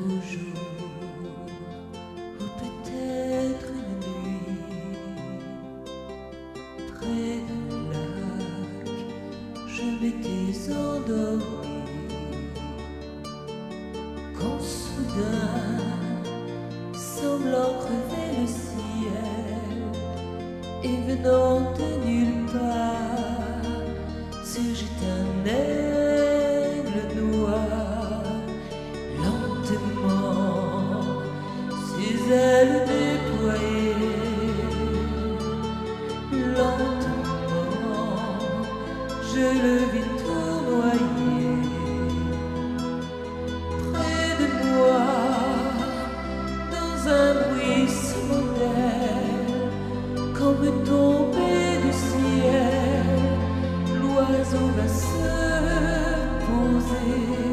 toujours, ou peut-être une nuit, près d'un lac, je m'étais endormie, quand soudain, semblant crever le ciel, et venant de nulle part, surgit un aigle noir, lentement, ses ailes déployées, lentement, je le vis tournoyer près de moi, dans un bruissement d'air, comme tombé du ciel, l'oiseau va se poser